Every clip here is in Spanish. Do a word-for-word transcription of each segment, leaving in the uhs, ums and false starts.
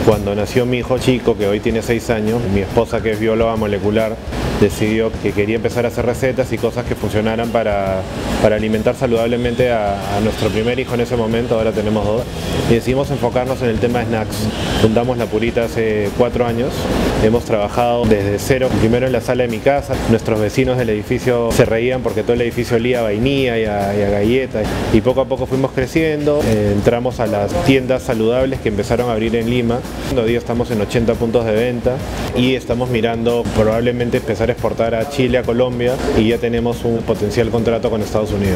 Cuando nació mi hijo chico, que hoy tiene seis años, mi esposa, que es bióloga molecular, decidió que quería empezar a hacer recetas y cosas que funcionaran para, para alimentar saludablemente a, a nuestro primer hijo en ese momento. Ahora tenemos dos, y decidimos enfocarnos en el tema de snacks. Fundamos La Purita hace cuatro años, hemos trabajado desde cero, primero en la sala de mi casa. Nuestros vecinos del edificio se reían porque todo el edificio olía a vainilla y a, y a galletas, y poco a poco fuimos creciendo. Eh, entramos a las tiendas saludables que empezaron a abrir en Lima. Hoy día estamos en ochenta puntos de venta y estamos mirando probablemente empezar a exportar a Chile, a Colombia, y ya tenemos un potencial contrato con Estados Unidos,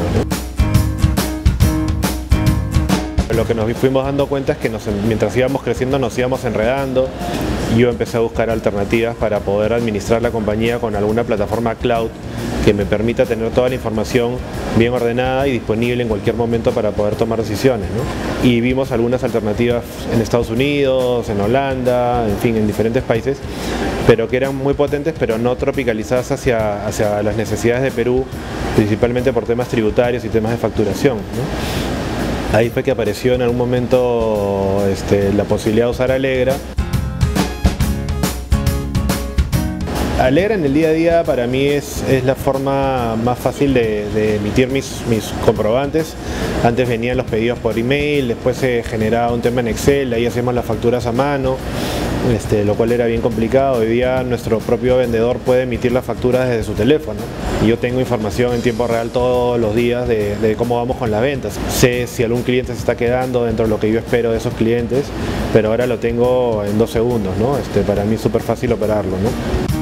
¿no? Lo que nos fuimos dando cuenta es que nos, mientras íbamos creciendo nos íbamos enredando. Yo empecé a buscar alternativas para poder administrar la compañía con alguna plataforma cloud que me permita tener toda la información bien ordenada y disponible en cualquier momento para poder tomar decisiones, ¿no? Y vimos algunas alternativas en Estados Unidos, en Holanda, en fin, en diferentes países, pero que eran muy potentes, pero no tropicalizadas hacia, hacia las necesidades de Perú, principalmente por temas tributarios y temas de facturación, ¿no? Ahí fue que apareció en algún momento este, la posibilidad de usar Alegra. Alegra en el día a día para mí es, es la forma más fácil de, de emitir mis, mis comprobantes. Antes venían los pedidos por email, después se generaba un tema en Excel, ahí hacíamos las facturas a mano, este, lo cual era bien complicado. Hoy día nuestro propio vendedor puede emitir las facturas desde su teléfono y yo tengo información en tiempo real todos los días de, de cómo vamos con las ventas. Sé si algún cliente se está quedando dentro de lo que yo espero de esos clientes, pero ahora lo tengo en dos segundos, ¿no? Este, para mí es súper fácil operarlo, ¿no?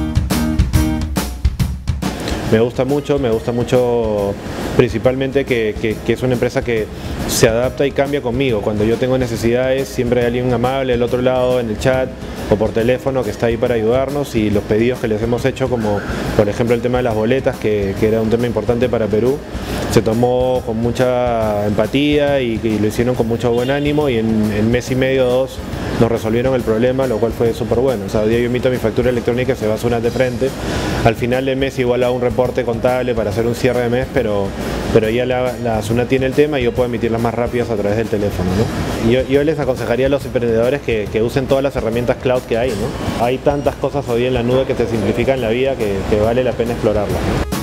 Me gusta mucho, me gusta mucho principalmente que, que, que es una empresa que se adapta y cambia conmigo. Cuando yo tengo necesidades, siempre hay alguien amable del otro lado en el chat o por teléfono que está ahí para ayudarnos, y los pedidos que les hemos hecho, como por ejemplo el tema de las boletas, que, que era un tema importante para Perú, se tomó con mucha empatía y, y lo hicieron con mucho buen ánimo, y en, en mes y medio o dos nos resolvieron el problema, lo cual fue súper bueno. O sea, hoy día yo emito mi factura electrónica, se va a SUNAT de frente. Al final del mes igual hago un reporte contable para hacer un cierre de mes, pero, pero ya la, la SUNAT tiene el tema y yo puedo emitirlas más rápidas a través del teléfono, ¿no? Yo, yo les aconsejaría a los emprendedores que, que usen todas las herramientas cloud que hay, ¿no? Hay tantas cosas hoy en la nube que te simplifican la vida que, que vale la pena explorarlas, ¿no?